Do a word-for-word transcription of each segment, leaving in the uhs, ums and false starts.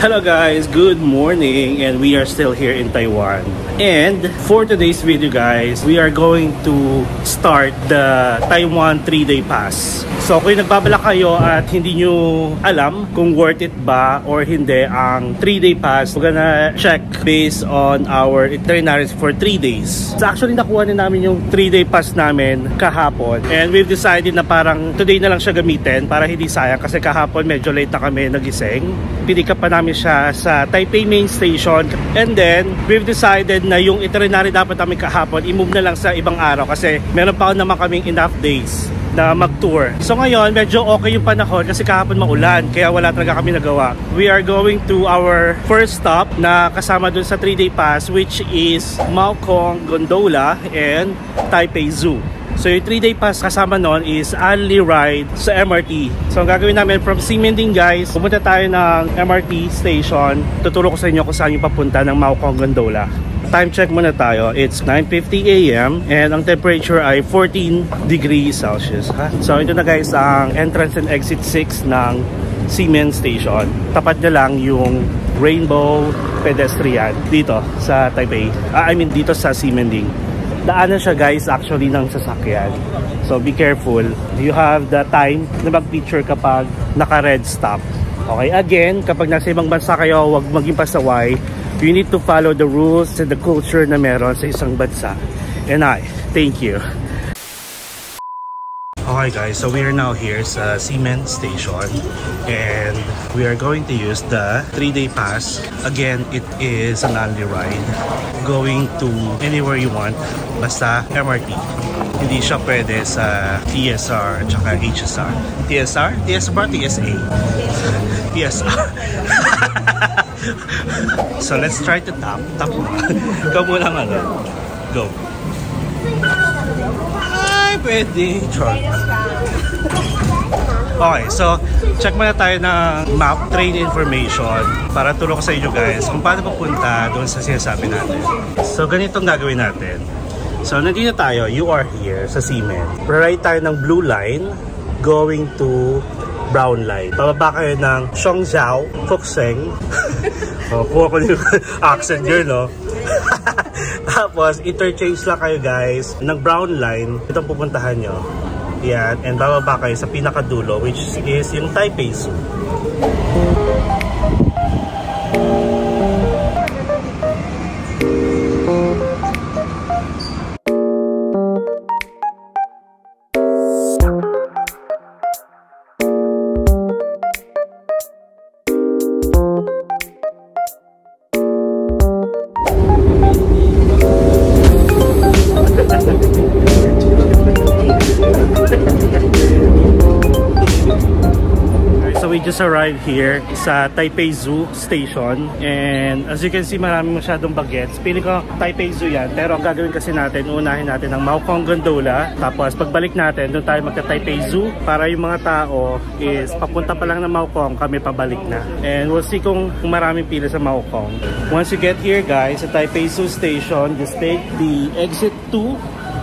Hello guys, good morning, and we are still here in Taiwan. And for today's video guys, we are going to start the Taiwan three day pass. So kung nagbabalak kayo at hindi nyo alam kung worth it ba or hindi ang three day pass, we're gonna check based on our itineraries for three days. So actually nakuha na namin yung three day pass namin kahapon, and we've decided na parang today na lang siya gamitin para hindi sayang, kasi kahapon medyo late na kami nagising. Pick up pa namin siya sa Taipei main station, and then we've decided na yung itinerary dapat namin kahapon i-move na lang sa ibang araw kasi meron pa naman kaming enough days na mag-tour. So ngayon medyo okay yung panahon kasi kahapon maulan kaya wala talaga kami nagawa. We are going to our first stop na kasama dun sa three day pass, which is Maokong Gondola and Taipei Zoo. So yung three day pass kasama nun is only ride sa M R T. So ang gagawin namin from Ximending guys, pumunta tayo ng M R T station. Tuturo ko sa inyo kung saan yung papunta ng Maokong Gondola. Time check muna tayo. It's nine fifty A M and ang temperature ay fourteen degrees Celsius. Ha? So ito na guys ang entrance and exit six ng Ximen Station. Tapat na lang yung Rainbow Pedestrian dito sa Taipei. Uh, I mean dito sa Ximending. Daanan siya guys actually ng sasakyan. So be careful. You have the time na mag-picture kapag naka-red stop. Okay, again, kapag nasa ibang bansa kayo, huwag maging pasaway. You need to follow the rules and the culture na meron sa isang bansa. And I thank you. Okay guys, so we are now here sa Ximen Station and we are going to use the three day pass. Again, it is an only ride going to anywhere you want, basta M R T. Hindi siya pwede sa T S R at saka H S R. T S R? T S R? T S A? T S R. So let's try to tap. Tap mo. Ikaw muna nga lang. Go. Ay, pwede. Okay, so check muna tayo ng map train information para turo ko sa inyo guys kung paano papunta doon sa sinasabi natin. So ganitong gagawin natin. So nandito tayo, you are here sa Ximen. Ride tayo ng blue line going to brown line. Pababa kayo ng Shongzhou, Fuxing. Oh, kuha ko yung accent yun, no? Tapos, interchange lang kayo guys ng brown line. Itong pupuntahan nyo. Yan. And bababa kayo sa pinakadulo, which is yung Taipei Zoo. We just arrived here sa Taipei Zoo Station, and as you can see maraming masyadong bagets. Pili ko Taipei Zoo yan, pero ang gagawin kasi natin, unahin natin ang Maokong Gondola, tapos pagbalik natin doon tayo magka Taipei Zoo para yung mga tao is papunta pa lang ng Maokong, kami pabalik na, and we'll see kung maraming pila sa Maokong. Once you get here guys sa Taipei Zoo Station, just take the exit two.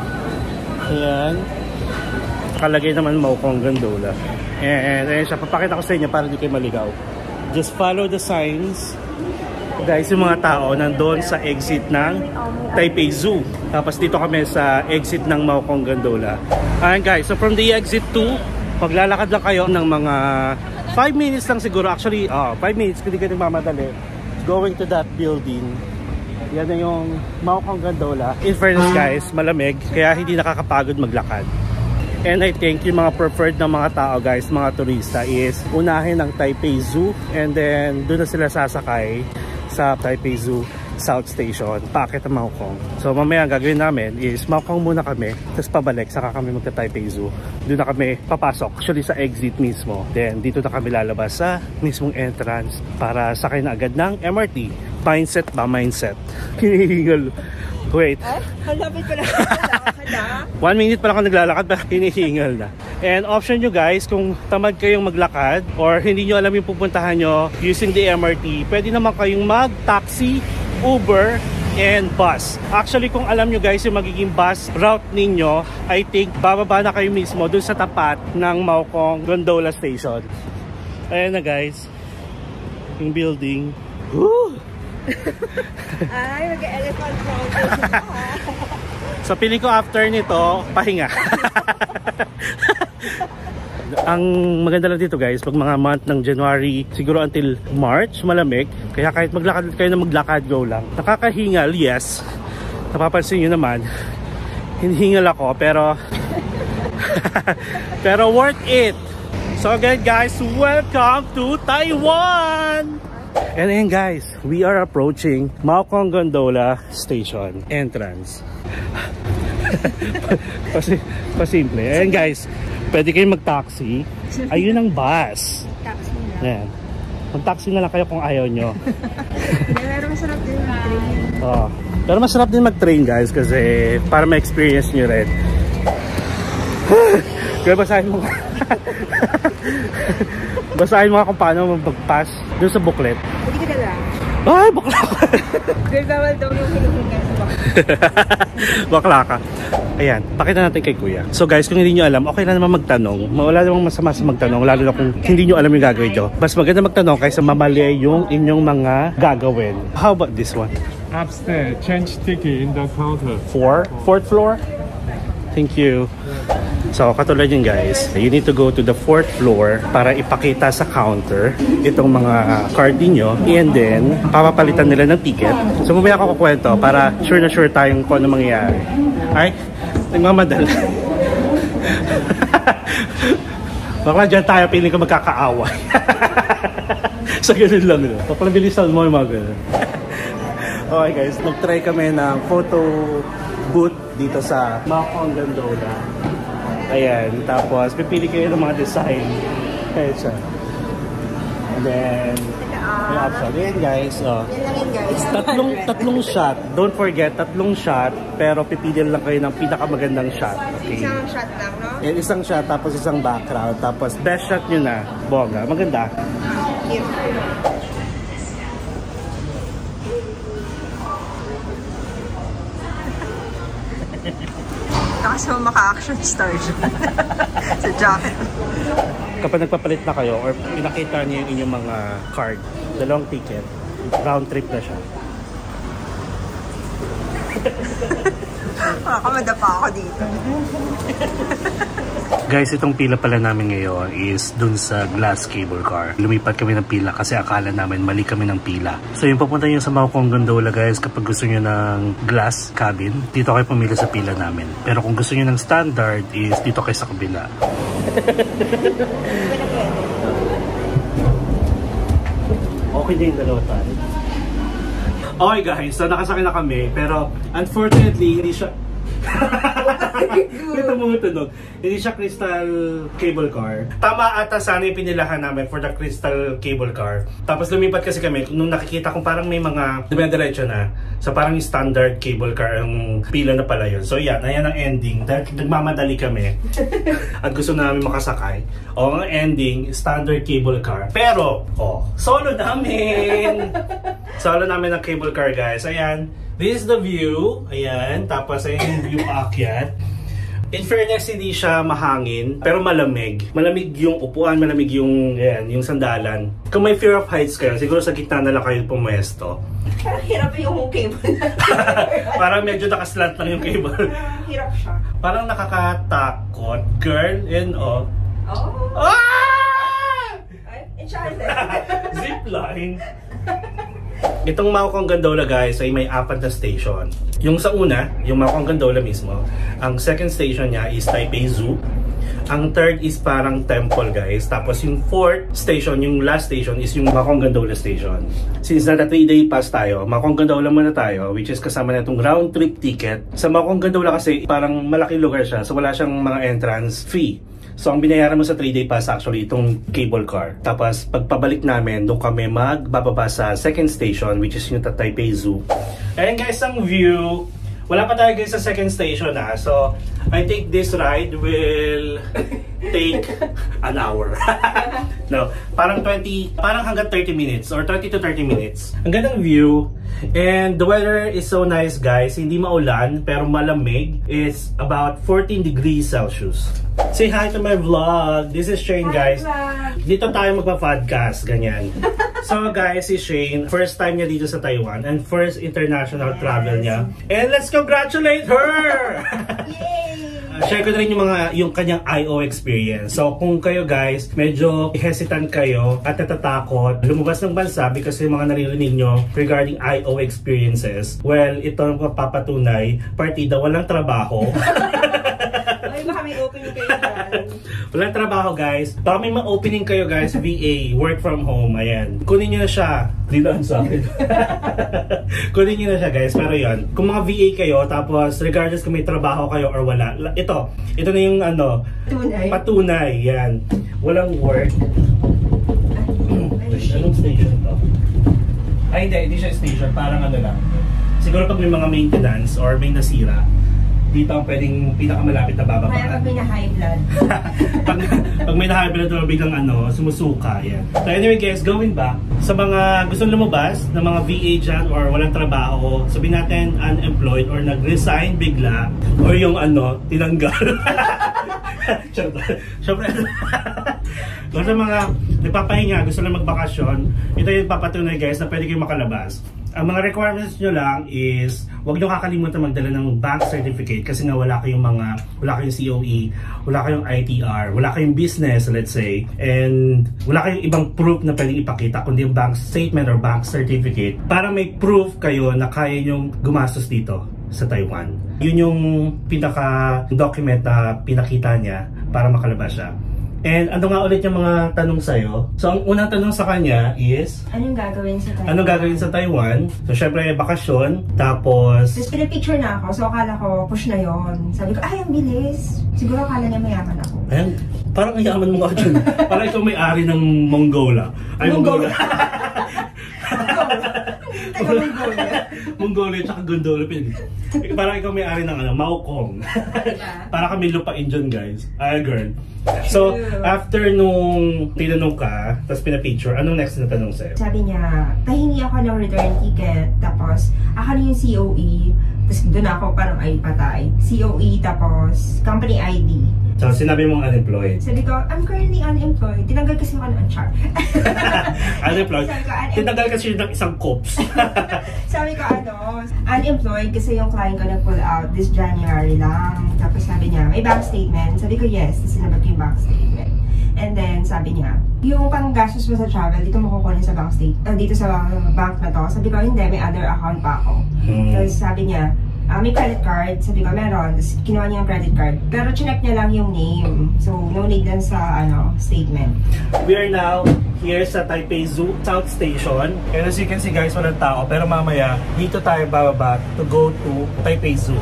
Ayan, nakalagay naman Maokong Gondola. And ayun siya, papakita ko sa inyo para hindi kayo maligaw. Just follow the signs. Guys, yung mga tao nandun sa exit ng Taipei Zoo. Tapos dito kami sa exit ng Maokong Gondola. Ayan guys, so from the exit two, maglalakad lang kayo ng mga five minutes lang siguro. Actually, oh, five minutes, hindi kayo mamadali. Going to that building. Yan na yung Maokong Gondola. In fairness guys, malamig, kaya hindi nakakapagod maglakad. And I think yung mga preferred ng mga tao guys, mga turista, is unahin ng Taipei Zoo and then doon na sila sasakay sa Taipei Zoo South Station, paakit ng Maokong. So mamaya ang gagawin namin is Maokong muna kami, tapos pabalik, saka kami magka Taipei Zoo. Doon na kami papasok, actually sa exit mismo. Then dito na kami lalabas sa mismong entrance para sakay na agad ng M R T. Mindset ba? Mindset. Hinihingal. Wait. Ay, halapit ko na. One minute pa lang ako naglalakad, pero hinihingal na. And option nyo guys, kung tamad kayong maglakad or hindi nyo alam yung pupuntahan nyo using the M R T, pwede naman kayong mag-taxi, Uber, and bus. Actually, kung alam nyo guys yung magiging bus route ninyo, I think bababa na kayo mismo dun sa tapat ng Maokong Gondola Station. Ayan na guys. yung building. Woo! Ay, mag-elephant road. So, piling ko after nito, pahinga. Ang maganda lang dito guys, pag mga month ng January, siguro until March, malamig. Kaya kahit maglakad kayo na maglakad, go lang. Nakakahingal, yes. Napapansin nyo naman, hinihingal ako, pero pero worth it. So again guys, welcome to Taiwan! And then guys, we are approaching Maokong Gondola Station entrance. Pasi pasimple. And guys, pwede kayong mag-taxi. Ayun ang bus. Taxi na. Ayan. Mag-taxi na lang kayo kung ayaw nyo. Pero masarap din mag-train. Oh. Pero masarap din mag-train guys kasi para ma-experience nyo rin. Kaya basahin mo basahin mo kung paano mag-pass doon sa booklet. Hindi ka na lang. Ay, bakla ka. Girl, bawal daw yung hinuhinggan sa bakla. Bakla ka. Ayan, pakita natin kay kuya. So guys, kung hindi nyo alam, okay lang naman magtanong. Wala namang masama sa magtanong, lalo na kung hindi nyo alam yung gagawin nyo. Mas maganda magtanong kaysa mamali yung inyong mga gagawin. How about this one? Upstairs, change ticket in the counter. Four? Fourth floor? Thank you. So, katulad yun guys, you need to go to the fourth floor para ipakita sa counter itong mga card niyo, and then papapalitan nila ng ticket. So, mamaya ako kukwento para sure na sure tayong kung ano mangyayari. Ay, nagmamadala. Bakla dyan tayo, piling ka magkakaaway. So, ganun lang yun. Bakla bilisan mo yung mga ganun. Okay guys, nag-try kami ng photo booth dito sa Maokong Gondola. Ayan, tapos pipili kayo ng mga design. Ayan siya. And then, may option. Ayan guys, oh. Yan lang yun guys. Tatlong, tatlong shot. Don't forget, tatlong shot. Pero pipili lang kayo ng pinakamagandang shot. Okay? Isang shot lang, no? Ayan, isang shot, tapos isang background. Tapos best shot nyo na. Bongga. Maganda. Cute. Kasi maka-action star siya sa jacket. Kapag nagpapalit na kayo or pinakita niyo yung inyong mga card, dalawang ticket, round trip na siya. Makamadapa ako dito. Guys, itong pila pala namin ngayon is dun sa glass cable car. Lumipat kami ng pila kasi akala namin mali kami ng pila. So yung papunta nyo sa Maokong Gondola guys, kapag gusto nyo ng glass cabin, dito kayo pumili sa pila namin. Pero kung gusto nyo ng standard is dito kayo sa kabila. Okay din dalawa tayo. Okay guys, so nakasakay na kami pero unfortunately hindi siya may tumutunog. Hindi siya crystal cable car. Tama ata sana yung pinilahan namin for the crystal cable car. Tapos lumipat kasi kami nung nakikita kong parang may mga dumediretso na. So parang yung standard cable car ang pila na pala yun. So yan, ayan ang ending. Dahil nagmamadali kami at gusto namin makasakay. O ang ending, standard cable car. Pero, oh, solo namin! Solo namin ang cable car guys. Ayan. This is the view. Ayan. Tapos ayan yung view paakyat. In fairness, hindi siya mahangin, pero malamig. Malamig yung upuan, malamig yung, ayan, yung sandalan. Kung may fear of heights kayo, siguro sa gitna na lang kayo pumuesto. Parang hirap yung cable. Parang medyo nakaslant lang yung cable. Parang hirap siya. Parang nakakatakot. Girl, and oh. Oh. Ah! Ay, enchanted. Zipline. Itong Maokong Gondola guys ay may apat na station. Yung sa una, yung Maokong Gondola mismo, ang second station niya is Taipei Zoo. Ang third is parang temple guys. Tapos yung fourth station, yung last station is yung Maokong Gondola station. Since na three day pass tayo, Maokong Gondola muna tayo, which is kasama na itong round trip ticket. Sa Maokong Gondola kasi parang malaking lugar siya, so wala siyang mga entrance fee. So ang binayaran mo sa three day pass actually itong cable car. Tapos pagpabalik namin, doon kami magbababa sa second station which is yung Taipei Zoo. Ayan guys ang view. Wala pa tayo guys sa second station ha. So I think this ride will take an hour. No, parang twenty, parang hanggang thirty minutes or thirty to thirty minutes. Ang gandang view. And the weather is so nice guys. Hindi maulan pero malamig. It's about fourteen degrees Celsius. Say hi to my vlog. This is Shane, guys. Dito tayo magpa-podcast, ganyan. So guys, si Shane, first time niya dito sa Taiwan and first international yes. travel niya. And let's congratulate her! Yay! Uh, share ko na rin yung mga yung kanyang I O experience. So kung kayo guys, medyo hesitant kayo at natatakot lumabas ng bansa because yung mga naririnig nyo regarding I O experiences, well, ito ang papatunay, partida, walang trabaho. Ay, baka may opening kayo dyan. Walang trabaho guys. Baka may ma-opening kayo guys, V A, work from home, ayan. Kunin nyo na siya. Dinaan sa akin. Kunin nyo na siya guys, pero yun. Kung mga V A kayo, tapos regardless kung may trabaho kayo or wala, ito, ito na yung ano, patunay. Patunay, yan. Walang work. Anong station to? Ay hindi, hindi siya station, parang ano lang. Siguro pag may mga maintenance or may nasira, dito ang pwedeng pinakamalapit na bababaan. Kaya pag may na-high blood. pag, pag may na-high blood, biglang ano, sumusuka. Yan. So anyway guys, going back, sa mga gustong lumabas na mga V A dyan or walang trabaho, sabihin natin unemployed or nag-resign bigla or yung ano, tinanggal. Siyempre, kung sa mga nagpapahinga, gusto lang magbakasyon, ito yung papatunay guys na pwede kayong makalabas. Ang mga requirements nyo lang is huwag nyo kakalimutan magdala ng bank certificate kasi nga wala kayong mga, wala kayong C O E, wala kayong I T R, wala kayong business, let's say, and wala kayong ibang proof na pwedeng ipakita kundi yung bank statement or bank certificate para may proof kayo na kaya nyong gumastos dito sa Taiwan. Yun yung pinaka document na pinakita niya para makalabas siya. And ano nga ulit yung mga tanong sa'yo? So ang unang tanong sa kanya is anong gagawin sa Taiwan? Anong gagawin sa Taiwan? So syempre bakasyon, tapos tapos pinapicture na ako, so akala ko push na yon. Sabi ko, ay ang bilis. Siguro akala niya mayaman ako. Ayan, parang ang yaman mo nga dyan. Parang ikaw may-ari ng Mongola. Ay, Mongola. Mongolia. Mongolia tsaka Gondola. Parang ikaw may-ari ng ano, Maokong. Para kami lupain dyan guys. Ay girl. So, after nung tinanong ka, tapos pinapicture, anong next na tanong sa'yo? Sabi niya, pahingi ako ng return ticket, tapos ako na yung C O E, tapos doon ako parang ay patay. C O E, tapos company I D. So, sinabi mong unemployed? Sabi ko, I'm currently unemployed. Tinanggal kasi ako ng char. Unemployed? Sabi ko, un tinanggal kasi ng isang cops. Sabi ko, ano, unemployed kasi yung client ko nag-pull out this January lang. Tapos sabi niya, may bank statement. Sabi ko, yes. Tapos sinabag ko yung bank statement. And then, sabi niya, yung panggastos mo sa travel, dito mo kukunin sa bank state, uh, dito sa bank na to. Sabi ko, hindi, may other account pa ako. Hmm. Tapos sabi niya, Uh, may credit card, sabi ko meron, tapos kinuha niya yung credit card. Pero chinek niya lang yung name, so no need lang sa ano statement. We are now here sa Taipei Zoo South Station. And as you can see guys, walang tao. Pero mamaya, dito tayo bababa to go to Taipei Zoo.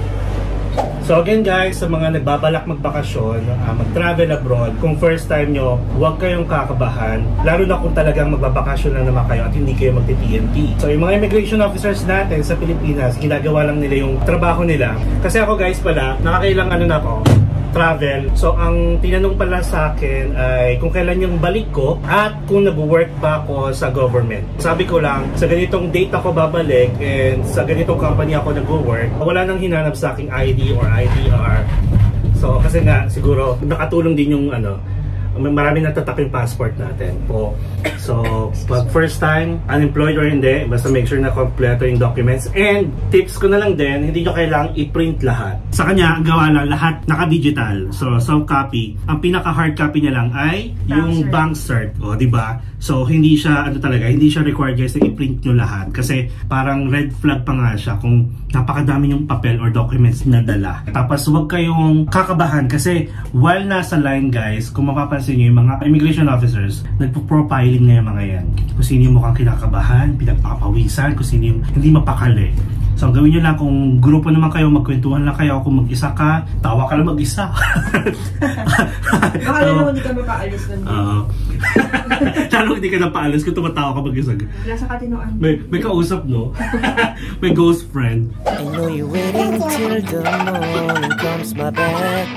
So again guys, sa mga nagbabalak magbakasyon, uh, mag-travel abroad, kung first time nyo, huwag kayong kakabahan. Lalo na kung talagang magbabakasyon na naman kayo at hindi kayo magti-T N T. So yung mga immigration officers natin sa Pilipinas, ginagawa lang nila yung trabaho nila. Kasi ako guys pala, nakakailang ano na ako, travel. So ang tinanong pala sa akin ay kung kailan yung balik ko at kung nag-work ba ako sa government. Sabi ko lang, sa ganitong date ako babalik and sa ganitong company ako nag-work, wala nang hinanap sa aking I D or I T R. So kasi nga siguro nakatulong din yung ano, marami natatak yung passport natin po. So, pag first time, unemployed or hindi, basta make sure na kompleto yung documents. And tips ko na lang din, hindi nyo kailangang i-print lahat. Sa kanya, ang gawa lang, lahat naka-digital. So, soft copy. Ang pinaka-hard copy niya lang ay yung bank cert. O, diba? So, hindi siya, ano talaga, hindi siya required guys na i-print nyo lahat. Kasi parang red flag pa nga siya kung napakadami yung papel or documents na dala. Tapos, huwag kayong kakabahan kasi while nasa line guys, kung mapapansin nyo yung mga immigration officers, nagpo-profiling na yung mga yan. Kung sino yung mukhang kinakabahan, pinagpapawisan, kung sino yung hindi mapakali. So, gawin nyo lang kung grupo naman kayo, magkwentuhan lang kayo. Kung mag-isa ka, tawa ka lang mag-isa. Baka so, hindi ka mapaalis nun. Oo. Lalo hindi ka napaalis kung tumatawa ka mag-isa. Nasa katinoan. May, may kausap, no? May ghost friend. I know you're waiting till the morning comes my back.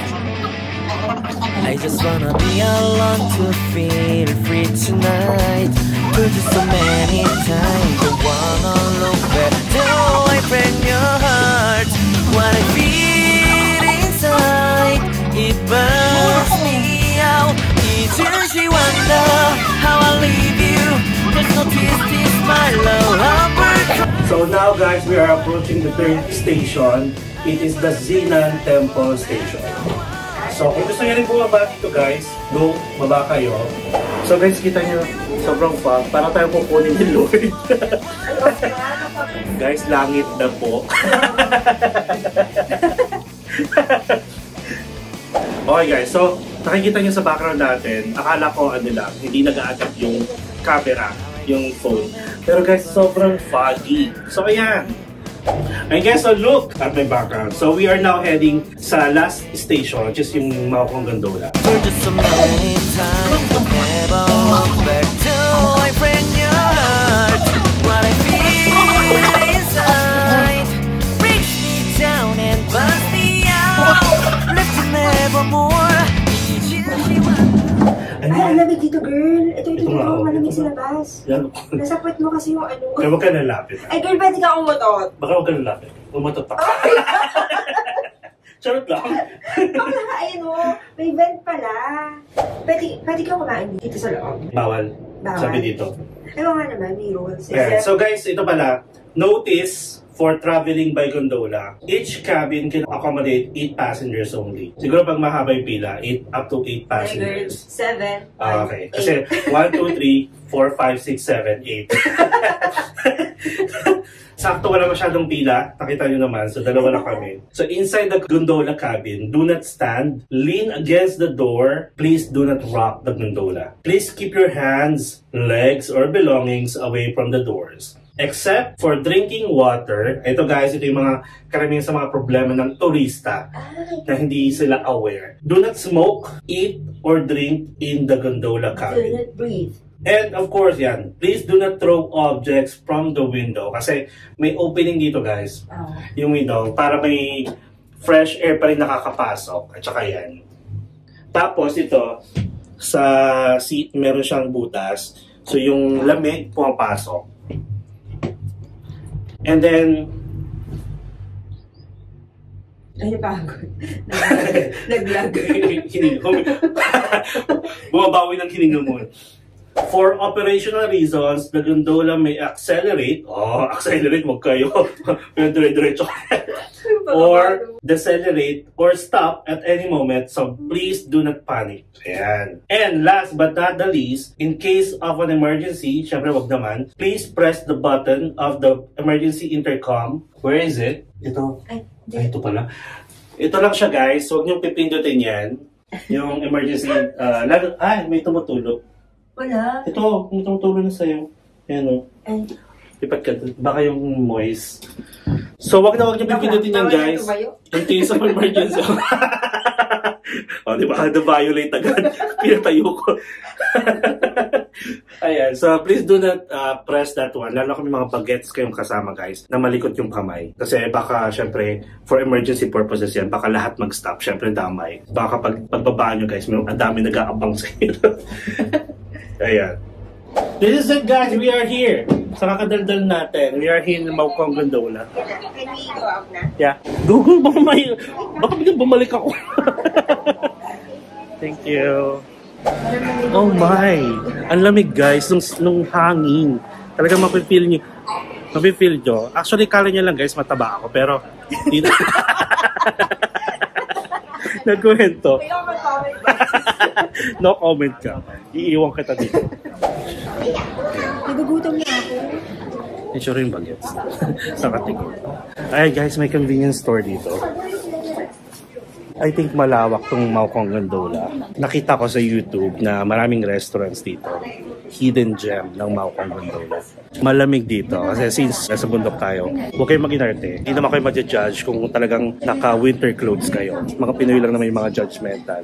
I just wanna be alone to feel free tonight. Could you so many times I wanna look back till I break your heart. What I feel inside, it burns. So now guys, we are approaching the third station. It is the Zinan Temple Station. So kung gusto nyo rin bumaba dito guys, go, baba kayo. So guys, kita nyo, sobrang fog. Para tayo pupunin ni Lord. Guys, langit na po. Okay guys, so nakikita nyo sa background natin, akala ko ano lang, hindi nag-a-adapt yung camera, yung phone. Pero guys, sobrang foggy. So ayan. And guys, so look at my background. So we are now heading sa last station, which is yung Maokong Gondola. For just so many times, never look back till I bring your heart. What I feel inside breaks me down and busts me out. Lift you nevermore. Ay, alamig dito, girl. Ito yung tingin ko, malamig sa labas. Nasa puwet mo kasi yung ano. Kaya huwag ka nalapit. Ay, girl, pwede ka umutot. Baka huwag ka nalapit. Umatot pa. Charot lang. Bakla, ayun o. May vent pala. Pwede, pwede ka kumain dito sa loob. Bawal. Bawal. Sabi dito. Ayaw nga naman, may rules. Yeah. So guys, ito pala. Notice for traveling by gondola, each cabin can accommodate eight passengers only. Siguro pag mahaba yung pila, eight up to eight passengers. Seven. Ah, okay. Kasi one, two, three, four, five, six, seven, eight. Sakto, wala masyadong pila. Nakita nyo naman. So, dalawa lang kami. So, inside the gondola cabin, do not stand. Lean against the door. Please do not rock the gondola. Please keep your hands, legs, or belongings away from the doors. Except for drinking water. Ito guys, ito yung mga karamihan sa mga problema ng turista na hindi sila aware. Do not smoke, eat, or drink in the gondola cabin. Do not breathe. And of course, yan, please do not throw objects from the window. Kasi may opening dito guys, Oh. yung window, para may fresh air pa rin nakakapasok. At saka yan. Tapos ito, sa seat meron siyang butas. So yung lamig pumapasok. And then, ay, napagod. Naglag. Hiningom. Bumabawi ng hiningom mo. For operational reasons, the gondola may accelerate. Oh, accelerate, wag kayo. Dire-diretso. Or decelerate or stop at any moment. So please do not panic. Ayan. And last but not the least, in case of an emergency, syempre wag naman, please press the button of the emergency intercom. Where is it? Ito. Ay, Ay, ito pala. Ito lang siya guys. Huwag niyong pipindutin yan. Yung emergency. Uh, lalo, ay, may tumutulog. wala. Ito, may tumutulog na sa'yo. Ayan o. Ay. Lipat ka doon. Baka yung moist. So, wag na wag niyo pipindutin yan guys. In case of emergency. O, di ba? Na-violate agad. Pinatayo ko. Ayan. So, please do not uh, press that one. Lalo kami mga bagets kayong kasama, guys, na malikot yung kamay. Kasi baka, syempre, for emergency purposes yan, baka lahat mag-stop. Syempre, damay. Baka pag pagbabaan nyo, guys, may ang dami nag-aabang sa inyo. Ayan. This is it, guys. We are here. Sa kakadaldal natin. We are here in Maokong Gondola. Can we go out na? Yeah. Google, baka may... Baka biglang bumalik ako. Thank you. Oh my! Ang lamig guys, nung, nung hangin. Talagang mapipil nyo. Mapipil nyo. Actually, kala nyo lang guys, mataba ako. Pero, hindi na. Nagkwento. No comment ka. Iiwan kita dito. Nagugutom na ako. Ensure yung bagets. Sa katigol. Ayan guys, may convenience store dito. I think malawak tong Maokong Gondola. Nakita ko sa YouTube na maraming restaurants dito. Hidden gem ng Maokong Gondola. Malamig dito kasi since nasa bundok tayo, huwag kayong mag-inarte. Hindi naman kayo ma-judge kung talagang naka-winter clothes kayo. Mga Pinoy lang naman yung mga judgmental.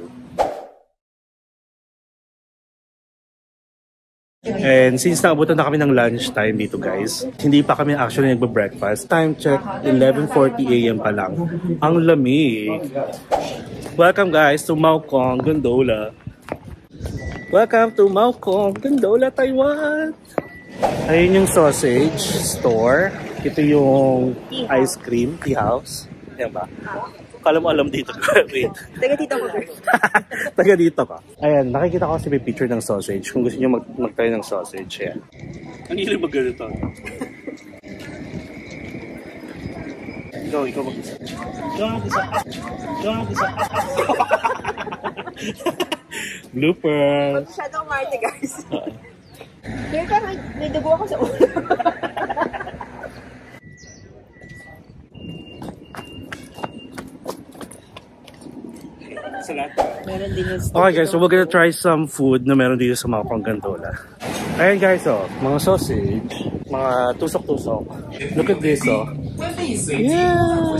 And since naabutan na kami ng lunch time dito guys, hindi pa kami actually nagbe-breakfast. Time check, eleven forty a m pa lang. Ang lamig. Welcome guys to Maokong Gondola. Welcome to Maokong Gondola, Taiwan. Ayun yung sausage store. Ito yung ice cream, tea house. Ayan ba? Kala mo alam dito. Wait. Taga dito ko. Taga dito ka. Ayan, nakikita ko kasi may picture ng sausage. Kung gusto nyo mag mag-try ng sausage, ayan. Ang hilig mag-ganito. Ikaw, ikaw mag-isa. Ikaw mag-isa. Ikaw mag-isa. Blooper. Shadow Marte, guys. Kaya ka, may, may dugo ako sa ulo. Meron din yung okay guys, so we're gonna try some food na meron dito sa Maokong Gandola. Ayan guys, oh, mga sausage, mga tusok-tusok. Look at this, oh. Yeah.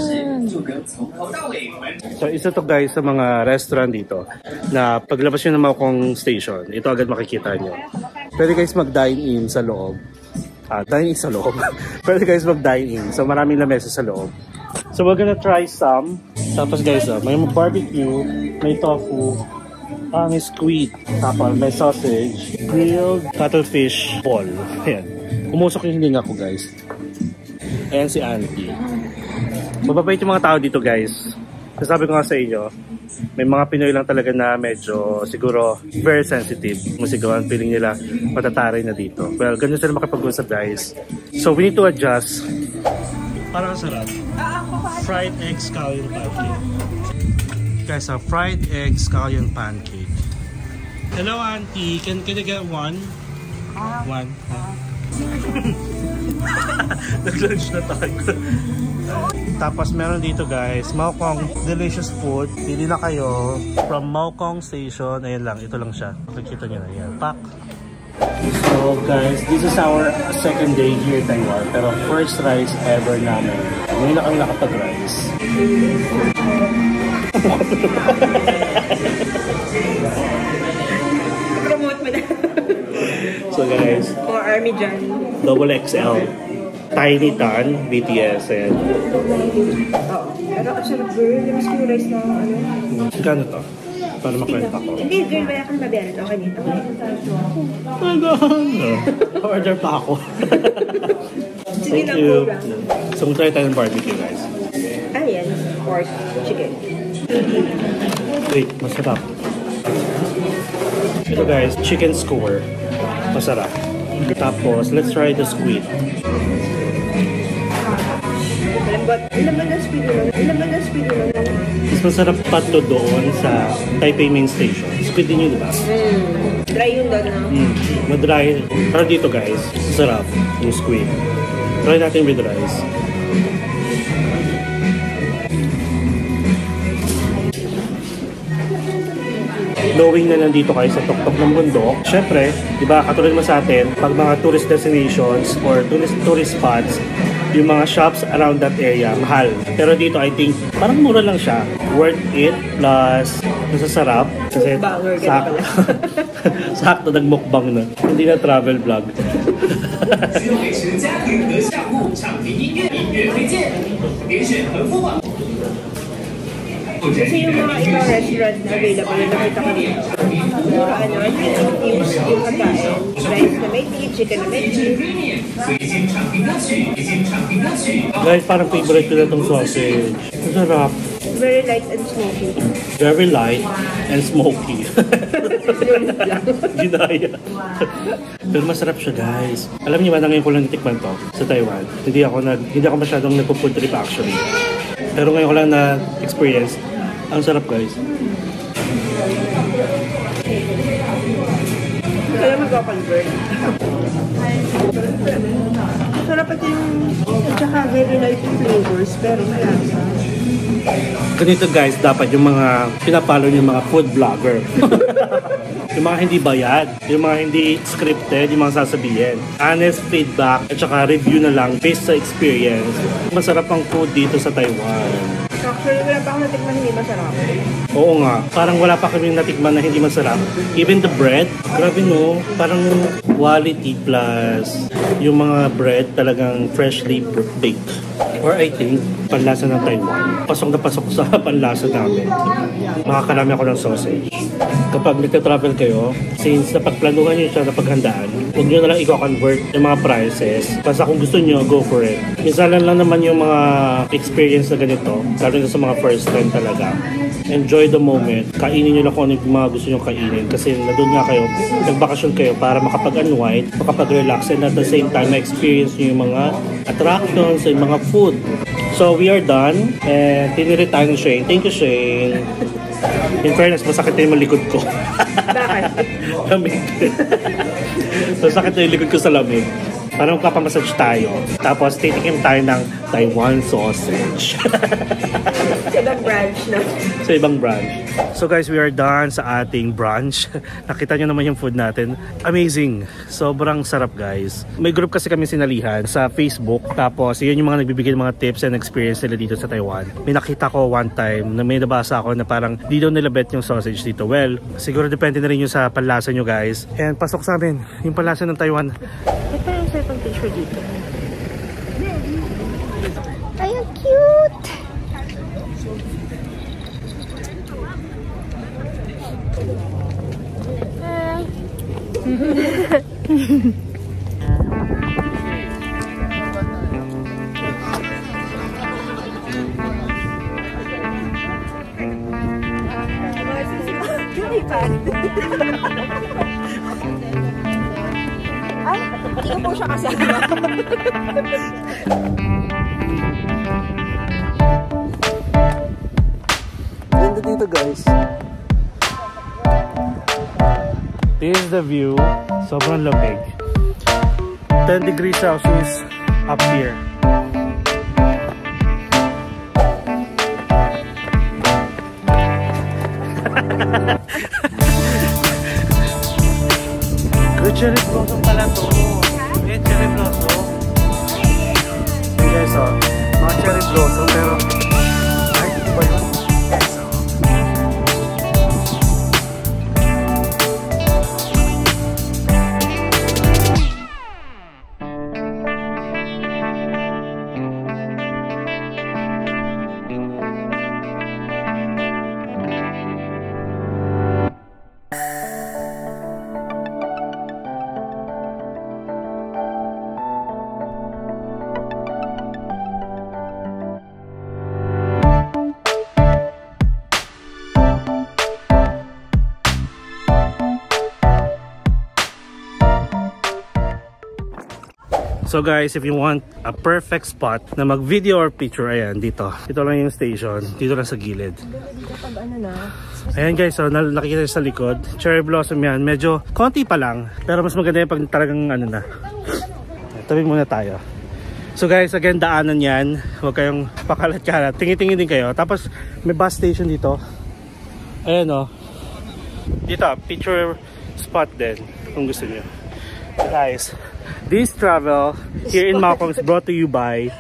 So isa to guys sa mga restaurant dito na paglabas nyo ng Maokong Station, ito agad makikita nyo. Pwede guys mag-dine in sa loob. Ah, dine in sa loob. Pwede guys mag-dine in. So maraming lamesa sa loob. So we're gonna try some. Tapos guys, oh, may barbecue, may tofu, ah, may squid, tapos may sausage, grilled cuttlefish ball. Ayan. Umusok yung hininga ko guys. Ayan si Auntie. Mababait yung mga tao dito guys. Sasabi ko nga sa inyo, may mga Pinoy lang talaga na medyo siguro very sensitive. Musigawan, feeling nila matataray na dito. Well, ganun sila makipag-usap guys. So we need to adjust. Parang sarap. Fried egg scallion pancake. Guys, a fried egg scallion pancake. Hello, Auntie. Can, can I get one? Uh, one. Uh. Nag-lunch na tayo. Tapos meron dito guys, Maokong delicious food. Pili na kayo from Maokong Station. Ayan lang, ito lang siya. Makikita nyo na yan. Pak. So guys, this is our second day here in Taiwan. Pero first rice ever namin. Ngayon na kami nakapag-rice. Promote mo na. So guys, mga army dyan. double X L. Tiny Tan, B T S. Ayan. Oo. Pero ako sarap girl. Namiss ko yung rice na ano. Kano to? Para makwenta ko. Hindi, girl. Wala kang mabiyaran. Okay dito. Ano? Order pa ako. Sige Thank lang you. po. So, try tayo ng barbecue guys. Ayan. Pork. Chicken. Wait, masarap. Ito guys, chicken skewer. Masarap. Tapos, let's try the squid. Lambat. Lambat ng squid mo. Lambat ng squid mo. Mas masarap pa to doon sa Taipei Main Station. Squid din yun, di ba? Mm. Dry yun doon, no? Mm. Madry. Pero dito guys, masarap yung squid. Try natin with rice. Knowing na nandito kayo sa tuktok ng bundok, syempre, di ba, katulad mo sa atin, pag mga tourist destinations or tourist, tourist spots, yung mga shops around that area, mahal. Pero dito, I think, parang mura lang siya. Worth it, plus masasarap. Kasi sak sakto nagmukbang na. Hindi na travel vlog. Kasi yung mga ibang restaurant na available na nakita ko dito. Mga ano, yung, yung pagkain. Rice na may tea, chicken na may tea. Guys, parang favorite ko na itong sausage. Masarap. Very light and smoky. Very light and smoky. Ginaya. Pero masarap siya guys. Alam niyo ba na ngayon ko lang natikman to sa Taiwan. Hindi ako, nag, hindi ako masyadong nagpo-food trip actually. Pero ngayon ko lang na-experience. Ang sarap guys. Kaya magpapanggirl. Sarap ito yung, at saka very light yung flavors, pero malasa. Ganito guys, dapat yung mga pinapalo yung mga food vlogger. Yung mga hindi bayad, yung mga hindi scripted, yung mga sasabihin. Honest feedback at saka review na lang based sa experience. Masarap ang food dito sa Taiwan. Actually, wala pa ako natikman hindi masarap. Oo nga, parang wala pa kami natikman na hindi masarap. Even the bread, grabe no, parang quality plus yung mga bread talagang freshly baked. Or I think, panlasa ng Taiwan. Pasok na pasok sa panlasa namin. Makakarami ako ng sausage. Kapag nagka-travel kayo, since napagplanuhan nyo siya na paghandaan, huwag nyo na lang i-convert yung mga prices. Basta kung gusto nyo, go for it. Minsan lang naman yung mga experience na ganito, lalo na sa mga first time talaga. Enjoy the moment. Kainin nyo lang kung ano yung mga gusto nyo kainin. Kasi nandun nga kayo, nagbakasyon kayo para makapag-unwind, makapag-relax, and at the same time, ma-experience nyo yung mga attractions, yung mga food. So, we are done. And tinirit tayo ng Shane. Thank you, Shane. In fairness, masakit na yung likod ko. Bakit? Lamig. Masakit na yung likod ko sa lamig. Parang magpapamassage tayo. Tapos, titikim tayo ng Taiwan sausage. Sa ibang branch na. Sa ibang branch. So guys, we are done sa ating brunch. Nakita nyo naman yung food natin. Amazing. Sobrang sarap guys. May group kasi kami sinalihan sa Facebook. Tapos, yun yung mga nagbibigay ng mga tips and experience nila dito sa Taiwan. May nakita ko one time na may nabasa ako na parang di daw nila bet yung sausage dito. Well, siguro depende na rin yung sa panlasa nyo guys. And pasok sa amin, yung panlasa ng Taiwan. Ito yung sa ibang picture dito. Ay, ang cute! Ay, hindi ko po siya kasama. Ganda dito guys. This is the view. Sobrang lamig. ten degrees Celsius up here. Good cherry blossom pala to. Ayan, cherry blossom. Guys, oh. Mga cherry blossom pero ay, dito ba yun? So guys, if you want a perfect spot na mag-video or picture, ayan, dito. Dito lang yung station. Dito lang sa gilid. Ayan guys, so nakikita sa likod. Cherry blossom yan. Medyo konti pa lang. Pero mas maganda yung pag talagang ano na. Tabi muna tayo. So guys, again, daanan yan. Huwag kayong pakalat-kalat. Tingin-tingin din kayo. Tapos may bus station dito. Ayan o. Oh. Dito, picture spot din. Kung gusto nyo. Guys, this travel here in Maokong is brought to you by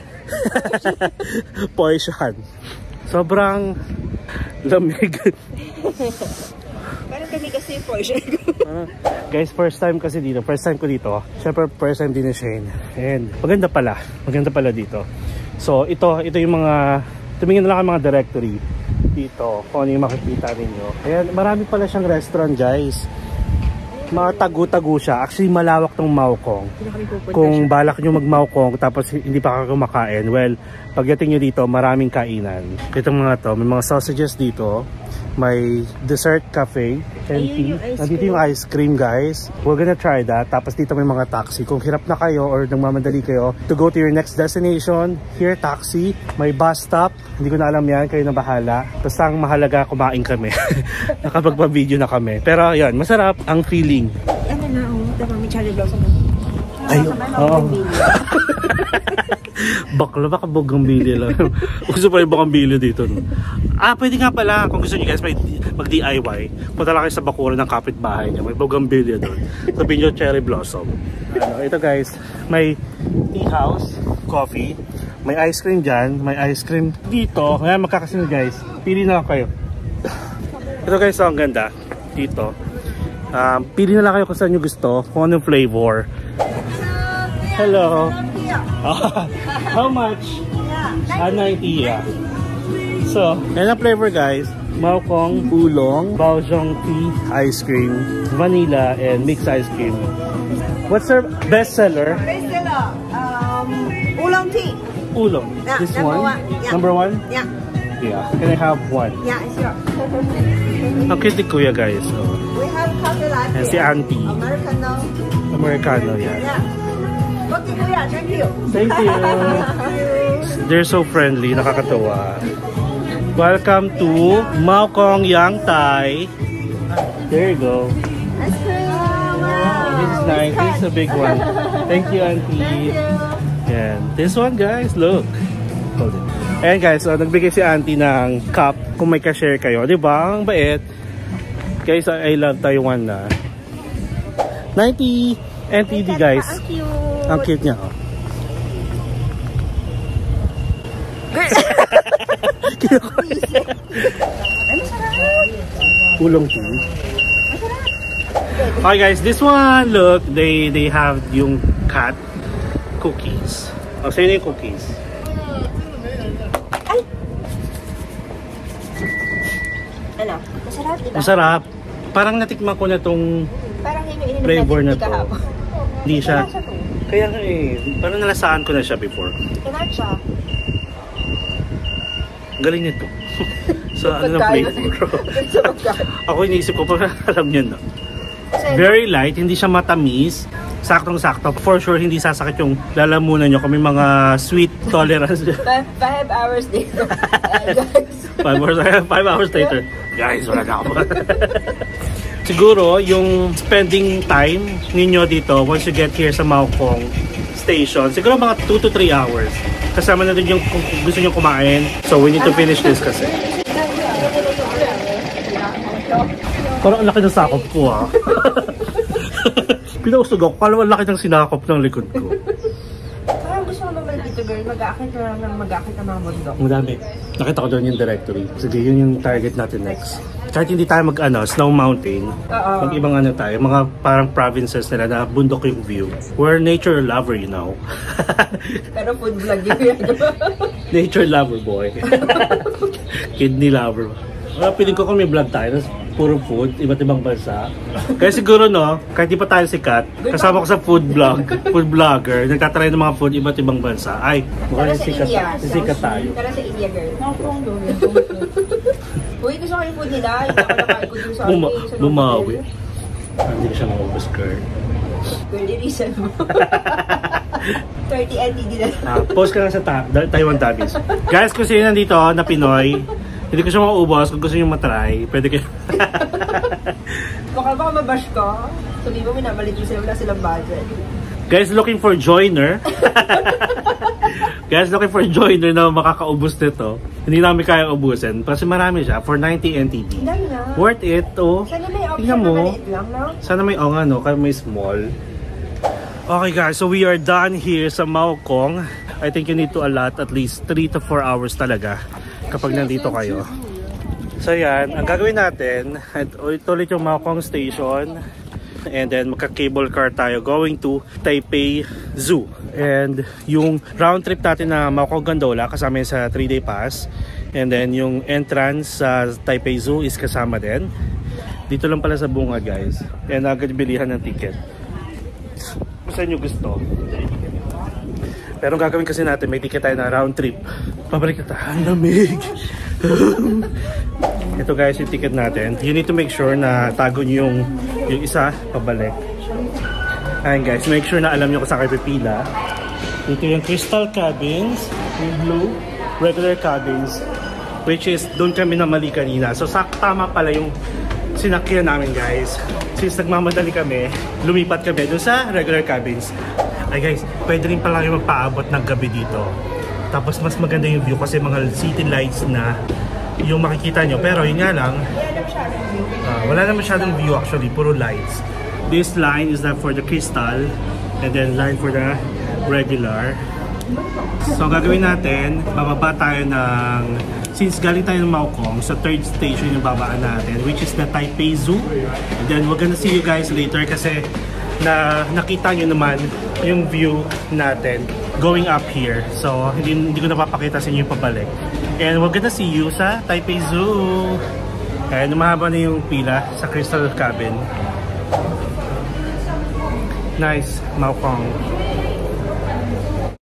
Poishan. Sobrang lamig. Parang kami kasi Poishan. uh, guys, first time kasi dito. First time ko dito. Siyempre, first time din ni Shane. And maganda pala. Maganda pala dito. So, ito, ito yung mga, tumingin na lang ang mga directory dito. Kung ano yung makikita ninyo. Ayan, marami pala siyang restaurant, guys. Mga tagu-tagu siya. Actually, malawak tong Maokong. Kung balak nyo mag-Maokong tapos hindi pa kayo kumakain, well, pagdating nyo dito, maraming kainan. Itong mga to, may mga sausages dito. May dessert cafe and tea. Nandito yung ice cream, guys. We're gonna try that. Tapos dito may mga taxi. Kung hirap na kayo or nagmamadali kayo to go to your next destination, here, taxi. May bus stop. Hindi ko na alam yan. Kayo na bahala. Basta ang mahalaga, kumain kami. Nakapagpa-video na kami. Pero yan, masarap ang feeling. Ano na, oh. Diba, may cherry blossom na. Ay, oo. Bakla, baka bougainvillea lang. Gusto pa yung bougainvillea dito. No? Ah, pwede nga pala. Kung gusto nyo guys, mag-D I Y. Punta lang kayo sa bakuran ng kapitbahay niya. May bougainvillea doon. Sabihin nyo, cherry blossom. Ano, ito guys, may tea house, coffee. May ice cream dyan. May ice cream dito. Ngayon magkakasin guys. Pili na lang kayo. Ito guys, ang ganda. Dito. Um, pili na lang kayo kung saan nyo gusto. Kung anong flavor. Hello. How much? Ah, ninety, yeah. So, yan ang flavor guys. Maokong, Oolong, Baozhong tea, ice cream, vanilla, and mixed ice cream. What's our best seller? Best seller, um, Oolong tea. Oolong. Yeah, This number one? one. Yeah. Number one? Yeah. Yeah. Can I have one? Yeah, sure. Ang cute ni Kuya guys. So, We have coffee latte. yan si Auntie. Americano. Americano yan. Yeah. Okay, Kuya, thank you. Thank you. They're so friendly, nakakatawa. Welcome to Maokong Yang Thai. There you go. That's cool. Wow. This is nice. This is a big one. Thank you, Auntie. Thank you. And this one, guys, look. Hold it. Ayan guys, so nagbigay si Auntie ng cup kung may ka-share kayo. Diba? Ang bait. Guys, I love Taiwan na. ninety N T D guys. Ang cute. Ang cute niya. Oh. Ulong to. Okay guys, this one, look, they they have yung cat cookies. Oh, sa'yo na yung cookies. Ay! Ano? Masarap, diba? Masarap. Parang natikman ko na tong Parang yun yung flavor na ininom to. kahapon. Hindi siya. Kaya siya to. Kaya nga eh, parang nalasaan ko na siya before. Kaya siya. Ang galing nito. Sa ano na Pagkain. flavor. Sa pagkain. Ako iniisip ko pa, alam niyo na. Kasi, Very light, hindi siya matamis. Saktong-sakto. For sure, hindi sasakit yung lalamunan nyo kung may mga sweet tolerance. five, five hours later. Uh, guys. five, hours, five hours later. Guys, wala na ako. Siguro, yung spending time ninyo dito, once you get here sa Maokong Station, siguro mga two to three hours. Kasama na din yung kung gusto nyo kumain. So, we need to finish this kasi. Parang ang laki ng sakop ko ha. Pinausog ako, parang ang laki ng sinakop ng likod ko. Parang gusto ko naman dito girl, mag-aakit na lang ng mag-aakit ng mga bundok. Ang dami. Nakita ko doon yung directory. Sige, yun yung target natin next. Kahit hindi tayo mag ano, snow mountain, Oo. mag ibang ano tayo, mga parang provinces nila na bundok yung view. We're nature lover, you know. Pero food vlog yun. Nature lover boy. Kidney lover. Well, piling ko kung may vlog tayo, puro food, iba't ibang bansa. Kaya siguro no, kahit di pa tayo sikat, kasama ko sa food vlog, food vlogger, nagtatry ng mga food iba't ibang bansa. Ay, mukhang Tara sa sikat, India. sikat tayo. Tara sa India girl. Uy, gusto ko yung food nila. Hindi ako nakain ko dun sa Buma akin, sa bumawi. hotel. Ah, hindi ko siya maubos, girl. Girl, i-reason mo. thirty N T D na. Ah, post ka lang sa ta Taiwan Tabis. Guys, kung sino nandito na Pinoy, hindi ko siya maubos. Kung gusto nyo matry, pwede kayo. Baka baka mabash ka. Sabi mo, minamalit mo sila, wala silang budget. Guys, looking for joiner. Guys, looking for joiner na makakaubos nito. Hindi namin kaya ubusin. Kasi marami siya. For ninety N T D. Dami na. Worth it, oh. Sana may option Tingnan na mo. maliit lang, no? Sana may, oh, ano, kaya may small. Okay guys, so we are done here sa Maokong. I think you need to allot at least three to four hours talaga kapag nandito kayo. So yan, ang gagawin natin, ito ulit yung Maokong Station. And then magka-cable car tayo going to Taipei Zoo. And yung round trip natin na Maokong Gondola kasama yun sa three day pass. And then yung entrance sa Taipei Zoo is kasama din. Dito lang pala sa bunga guys. And agad bilihan ng ticket. Kung saan nyo gusto. Pero ang gagawin kasi natin, may ticket tayo na round trip. Pabalik na tayo. Ang lamig! Ito guys yung ticket natin. You need to make sure na tago nyo yung, yung isa pabalik. Ayan guys, make sure na alam nyo kung saan kayo pipila. Ito yung crystal cabins, yung blue, regular cabins, which is doon kami na mali kanina. So tama pala yung sinakyan namin guys. Since nagmamadali kami, lumipat kami doon sa regular cabins. Ay guys, pwede rin pala yung magpaabot ng gabi dito. Tapos mas maganda yung view kasi mga city lights na yung makikita nyo. Pero yun nga lang, uh, wala na masyadong view actually, puro lights. This line is that for the crystal and then line for the regular. So ang gagawin natin, bababa tayo ng, since galing tayo ng Maokong, sa third station yung babaan natin, which is the Taipei Zoo. And then we're gonna see you guys later kasi na nakita nyo naman yung view natin going up here. So hindi, hindi ko napapakita sa inyo yung pabalik. And we're gonna see you sa Taipei Zoo. And mahaba na yung pila sa Crystal Cabin. Nice, Maokong.